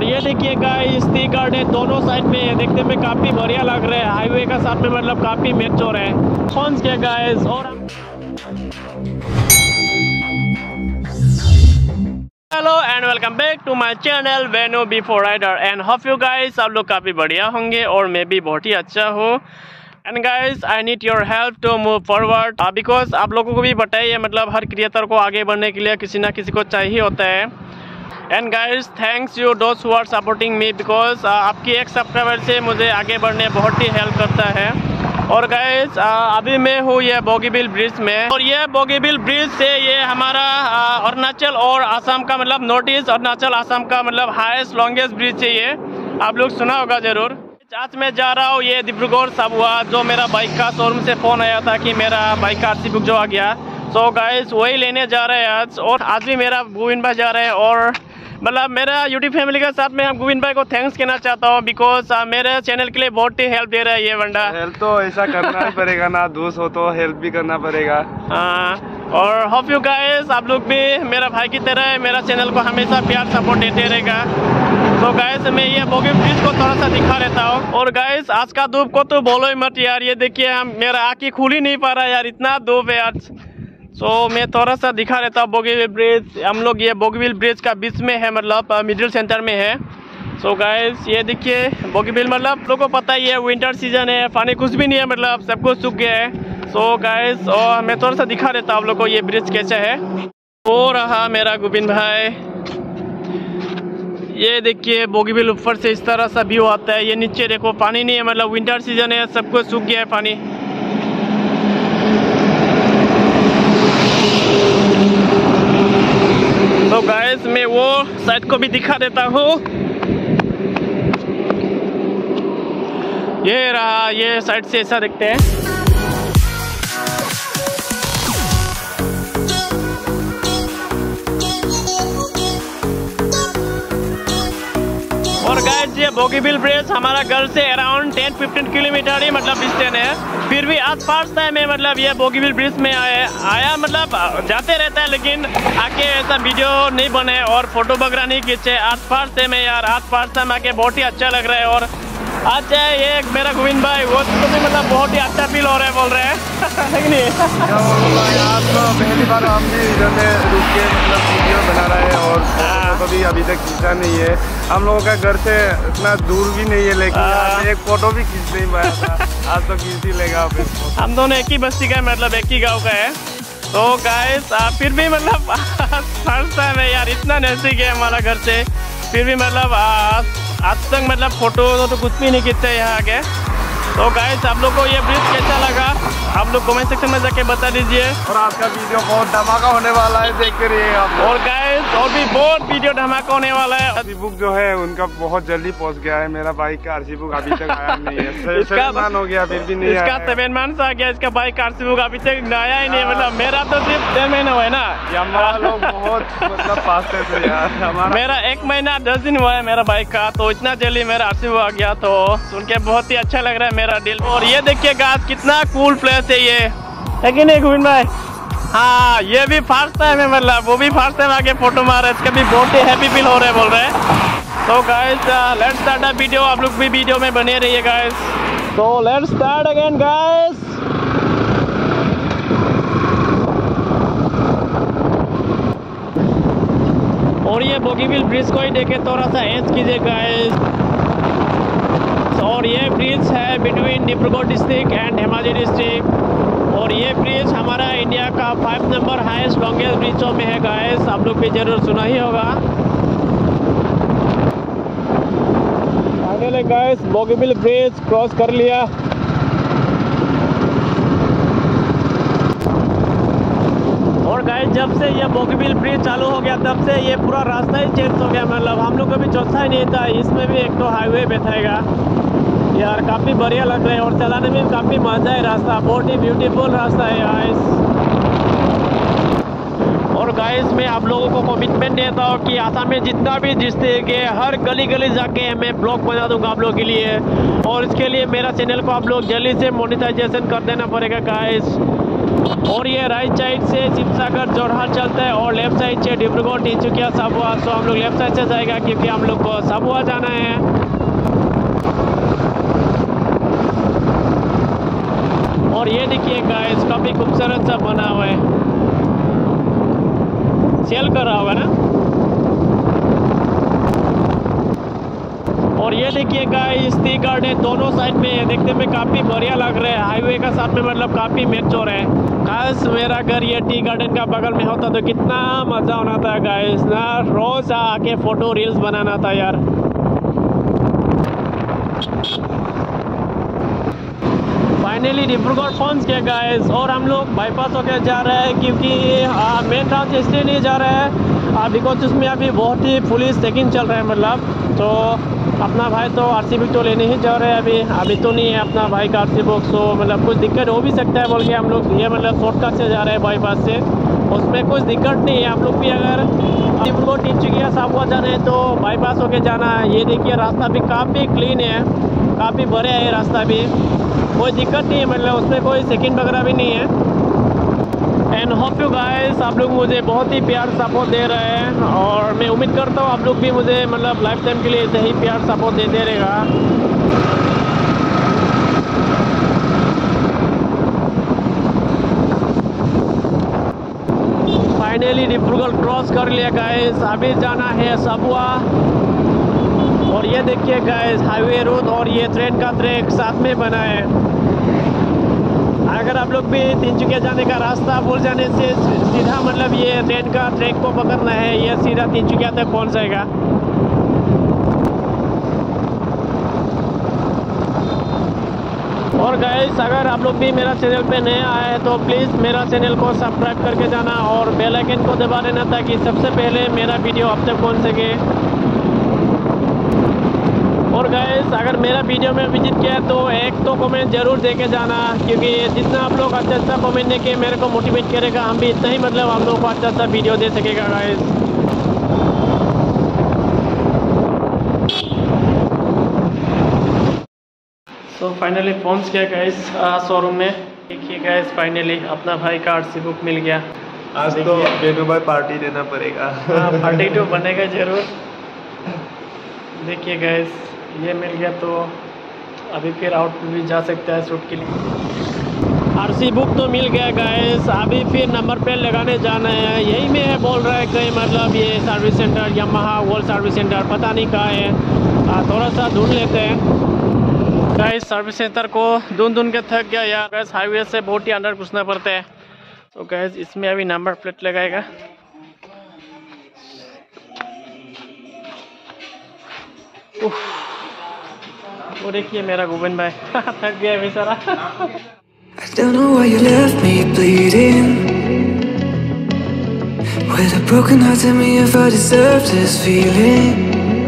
ये देखिए guys tea garden दोनों साइड में देखने में काफी बढ़िया लग रहा है। हाईवे का साथ में मतलब काफी मैच हो रहा है फोन्स के गाइस। और hello and welcome back to my channel वेनो before rider and hope you guys आप लोग काफ़ी बढ़िया होंगे और मैं भी बहुत ही अच्छा हूँ। And guys I need your help to move forward because आप लोगों को भी बताइए मतलब हर क्रिएटर को आगे बढ़ने के लिए किसी ना किसी को चाहिए होता है। एंड गाइस थैंक्स यू दोस्त who are supporting me because आपकी एक सब्सक्राइबर से मुझे आगे बढ़ने बहुत ही हेल्प करता है। और गाइस अभी मैं हूँ ये बोगीबिल ब्रिज में और ये बोगीबिल ब्रिज से ये हमारा अरुणाचल और असम का मतलब नॉर्थ ईस्ट अरुणाचल असम का मतलब हाईएस्ट लॉन्गेस्ट ब्रिज है ये, आप लोग सुना होगा जरूर। आज मैं जा रहा हूँ ये डिब्रूगढ़ साबुआ जो मेरा बाइक का शोरूम से फ़ोन आया था कि मेरा बाइक का आरसी बुक जो आ गया। सो गाइस वही लेने जा रहे हैं आज। और आज भी मेरा गोविंद भाई जा रहे हैं और मतलब मेरा यूट्यूब फैमिली के साथ में हम गोविंद भाई को थैंक्स कहना चाहता हूँ बिकॉज मेरे चैनल के लिए बहुत ही हेल्प दे रहा है ये बंदा। हेल्प तो ऐसा करना ही पड़ेगा ना, दोस्त हो तो हेल्प भी करना पड़ेगा। और होप यू गाइस आप लोग भी मेरा भाई की तरह मेरा चैनल को हमेशा प्यार सपोर्ट देते रहेगा। तो गाइस मैं ये बोगी ब्रिज को थोड़ा सा दिखा देता हूँ। और गाइस आज का धूप को तो बोलो ही मत यार, ये देखिए हम मेरा आँखें खुल ही नहीं पा रहा यार, इतना धूप है आज। तो मैं थोड़ा सा दिखा देता हूँ बोगीबिल ब्रिज। हम लोग ये बोगीबिल ब्रिज का बीच में है मतलब मिडिल सेंटर में है। सो गाइस ये देखिए बोगीबिल मतलब लोगों को पता ही है विंटर सीजन है, पानी कुछ भी नहीं है मतलब सब कुछ सूख गया है। सो गाइस और मैं थोड़ा सा दिखा देता हूँ आप लोग को ये ब्रिज कैसा है। वो रहा मेरा गोविंद भाई, ये देखिए बोगीबिल ऊपर से इस तरह सा व्यू आता है। ये नीचे देखो पानी नहीं है मतलब विंटर सीजन है, सब कुछ सूख गया है पानी। तो गाइस मैं वो साइड को भी दिखा देता हूँ। ये रहा, ये साइड से ऐसा दिखते हैं। और गाइस ये बोगीबिल ब्रिज हमारा घर से अराउंड 10-15 किलोमीटर ही मतलब डिस्टेंस है। फिर भी आज फर्स्ट टाइम है मतलब ये बोगीबिल ब्रिज में आया मतलब जाते रहता है लेकिन आके ऐसा वीडियो नहीं बने और फोटो वगैरह नहीं खींचे। आज फर्स्ट टाइम है यार, आज फर्स्ट टाइम आके बहुत ही अच्छा लग रहा है। और आज ये मेरा गोविंद भाई वो तो भी मतलब बहुत ही अच्छा फील हो रहा है बोल रहे हैं नहीं आज तो पहली बार हम भी इधर में रुक के मतलब वीडियो बना रहे हैं और कभी अभी तक खींचा नहीं है। हम लोगों का घर से इतना दूर भी नहीं है लेकिन एक फोटो भी खींच नहीं पाया था। आज तो खींच ही लेगा। हम दोनों एक ही बस्ती का मतलब एक ही गाँव का है। तो गाइस फिर भी मतलब फर्स्ट टाइम है यार, इतना नजदीक है हमारा घर से फिर भी मतलब आज तक मतलब फोटो तो कुछ भी नहीं खींचते यहाँ आके। तो गाइस आप लोग को ये ब्रिज कैसा लगा आप लोग कमेंट सेक्शन में जाके बता दीजिए। और आज का वीडियो बहुत धमाका होने वाला है, देख कर आप। और गाइस और भी बहुत वीडियो धमाका होने वाला है। आरसी बुक जो है उनका बहुत जल्दी पहुंच गया है। मेरा बाइक का आरसी बुक अभी तक आया नहीं है। इसका 7 मंथ हो गया फिर भी नहीं इसका 7 मंथ आ गया इसका बाइक का आरसी बुक अभी तक आया ही नहीं। मतलब मेरा तो सिर्फ 10 महीना हुआ है ना, हमारा लोग बहुत मतलब फास्ट है यार। मेरा 1 महीना 10 दिन हुआ है मेरा बाइक का, तो इतना जल्दी मेरा आरसी बुक आ गया तो सुन के बहुत ही अच्छा लग रहा है मेरा दिल। और ये देखिए गाइस कितना कूल प्लेस है ये, है कि नहीं गोविंद भाई? हाँ ये भी फर्स्ट टाइम है मतलब वो भी फर्स्ट टाइम आके फोटो मार रहे हैं, इसका भी बहुत ही हैप्पी फील हो रहा है बोल रहे हैं। तो guys let's start the video, आप लोग भी वीडियो में बने रहिए गाइस। तो लेट्स स्टार्ट अगेन गाइस। और ये बोगीबिल ब्रिज को ही देखे थोड़ा सा एज कीजिए गाइस। और ये ब्रिज है between Dibrugarh district and Dhemaji district. और ये ब्रिज हमारा इंडिया का 5 नंबर हाईएस्ट लॉन्गेस्ट ब्रिजों में है गाइस, आप लोग भी जरूर सुना ही होगा। Finally guys Bogibeel bridge cross कर लिया। और गाइस जब से ये बोगीबिल ब्रिज चालू हो गया तब से ये पूरा रास्ता ही चेंज हो गया, मतलब हम लोग कभी चौथा ही नहीं था, इसमें भी एक तो हाईवे बैठाएगा यार, काफ़ी बढ़िया लग रहा है और चलाने में काफ़ी मजा है। रास्ता बहुत ही ब्यूटीफुल रास्ता है गाइस। और गाइस मैं आप लोगों को कमिटमेंट देता हूँ कि आसाम में जितना भी डिस्ट्रिक्ट है हर गली गली जाके मैं ब्लॉग बना दूंगा आप लोगों के लिए। और इसके लिए मेरा चैनल को आप लोग जल्दी से मोनेटाइजेशन कर देना पड़ेगा गाइस। और ये राइट साइड से शिवसागर जोरहाट चलता है और लेफ्ट साइड से डिब्रूगढ़ तिनसुकिया साबुआ। तो हम लोग लेफ्ट साइड से जाएगा क्योंकि हम लोग को साबुआ जाना है। और ये देखिए गाइस काफी खूबसूरत सा बना हुआ है, सेल कर रहा होगा ना। और ये देखिए गाइस टी गार्डन दोनों साइड में देखने में काफ़ी बढ़िया लग रहा है। हाईवे का साथ में मतलब काफ़ी मैच हो रहा है। गाइस मेरा घर ये टी गार्डन का बगल में होता तो कितना मज़ा होना था गाइस ना, रोज़ आके फ़ोटो रील्स बनाना था यार। फाइनली डिब्रूगढ़ पहुंच गए गाइस और हम लोग बाईपास होकर जा रहे हैं क्योंकि मेन टाउन से इसलिए नहीं जा रहे हैं बिकॉज उसमें अभी बहुत ही पुलिस चेकिंग चल रहा है। मतलब तो अपना भाई तो आरसी बुक तो लेने ही जा रहे हैं। अभी तो नहीं है अपना भाई का आरसी बुक, सो मतलब कुछ दिक्कत हो भी सकता है बोल के हम लोग ये मतलब शॉर्टकट से जा रहे हैं बाईपास से। उसमें कुछ दिक्कत नहीं है। हम लोग भी अगर डिब्रूगढ़ तिनसुकिया साबुआ जाना है तो बाईपास होके जाना है। ये देखिए रास्ता भी काफ़ी क्लीन है, काफ़ी बड़ा है रास्ता भी, कोई दिक्कत नहीं है। मतलब उसमें कोई सेकंड वगैरह भी नहीं है। एंड होप यू गाइस आप लोग मुझे बहुत ही प्यार सपोर्ट दे रहे हैं और मैं उम्मीद करता हूँ आप लोग भी मुझे मतलब लाइफ टाइम के लिए ऐसे ही प्यार सपोर्ट देते रहेगा। फाइनली डिब्रूगढ़ क्रॉस कर लिया गाइस, अभी जाना है साबुआ। और ये देखिए गाइस हाईवे रोड और ये ट्रेन का ट्रैक साथ में बना है। अगर आप लोग भी तिनसुकिया जाने का रास्ता भूल जाने से सीधा मतलब ये ट्रेन का ट्रैक को पकड़ना है, ये सीधा तिनसुकिया तक पहुंच जाएगा। और गाइस अगर आप लोग भी मेरा चैनल पे नए आए हैं तो प्लीज़ मेरा चैनल को सब्सक्राइब करके जाना और बेल आइकन को दबा देना ताकि सबसे पहले मेरा वीडियो आप तक पहुँच सके। और गाइस अगर मेरा वीडियो में विजिट किया तो एक तो कमेंट ज़रूर देके जाना क्योंकि जितना आप लोग अच्छा अच्छा कमेंट देके मेरे को मोटिवेट करेगा, हम भी इतना ही मतलब हम लोग को अच्छा अच्छा वीडियो दे सकेगा गाइस। तो फाइनली पहुंच गया गाइस शोरूम में। देखिए गाइस फाइनली अपना भाई का आरसी बुक मिल गया। आज तो बेनू भाई पार्टी देना पड़ेगा। हाँ पार्टी तो बनेगा जरूर। देखिए गाइस ये मिल गया तो अभी फिर आउट भी जा सकता है शूट के लिए। आरसी बुक तो मिल गया गाइस, अभी फिर नंबर प्लेट लगाने जाना है। यही में है बोल रहा है कहीं मतलब ये service centre Yamaha world service centre पता नहीं कहाँ है, थोड़ा सा ढूंढ लेते हैं। गाइस सर्विस सेंटर को ढूंढ के थक गया यार। गाइस हाईवे से बहुत ही अंदर घुसना पड़ता है। तो गाइस इसमें अभी नंबर प्लेट लगाएगा। वो देखिए मेरा गोविंद भाई थक गया बेचारा। I don't know why you left me bleeding with a broken heart. Tell me if I deserve this feeling.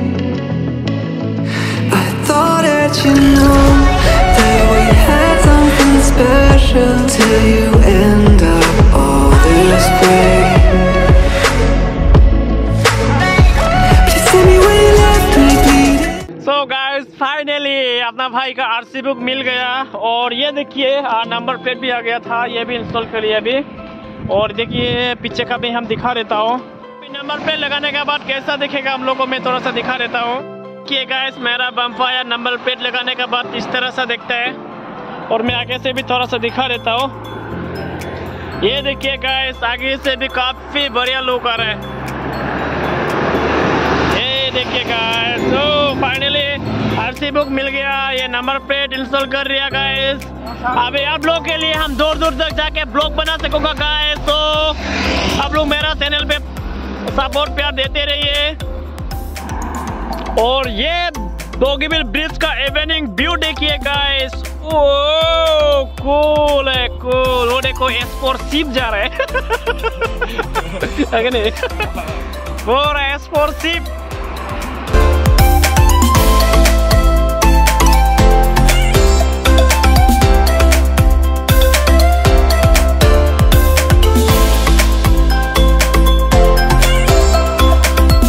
I thought that you know that we had something special till you end up all this way. Please tell me why you left me bleeding. So guys finally अपना भाई का RC book मिल गया और ये देखिए number plate भी आ गया था, ये भी इंस्टॉल कर लिया अभी। और देखिए पीछे का भी हम दिखा देता हूँ। नंबर प्लेट लगाने के बाद कैसा दिखेगा हम लोग को मैं थोड़ा सा दिखा देता हूँ कि गाइस मेरा बम्फायर नंबर प्लेट लगाने के बाद इस तरह सा दिखता है। और मैं आगे से भी थोड़ा सा दिखा देता हूँ। ये देखिए गाइस आगे से भी काफ़ी बढ़िया लुक आ रहा है। ये देखिए गाइस तो फाइनली आरसी बुक मिल गया, ये नंबर प्लेट इंस्टॉल कर दिया गाइस। अभी आप लोग के लिए हम दूर दूर तक जाके ब्लॉग बना सकूंगा गाइस। तो आप लोग मेरा चैनल पे सपोर्ट प्यार देते रहिए। और ये बोगीबिल ब्रिज का इवनिंग व्यू देखिए गाइस, ओ कूल है कूल। वो देखो S4 शिप जा रहा है अगर नहीं पूरा S4 शिप।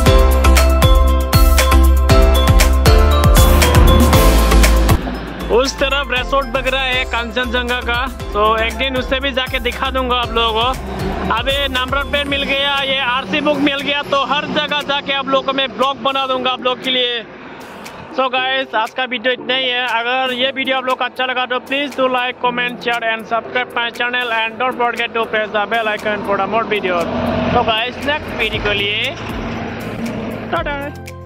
उस उस तरफ रिसोर्ट वगैरह है कंचनजंगा का, तो एक दिन उससे भी जाके दिखा दूंगा आप लोगों को। अभी नंबर प्लेट मिल गया, ये आरसी बुक मिल गया, तो हर जगह जाके आप लोगों को मैं ब्लॉग बना दूंगा आप लोग के लिए। सो गाइस, आज का वीडियो इतना ही है। अगर ये वीडियो आप लोग को अच्छा लगा तो please do like, comment, share and subscribe my channel and don't forget to press the bell icon for the more video. तो गाइस, नेक्स्ट वीडियो के लिए टाटा।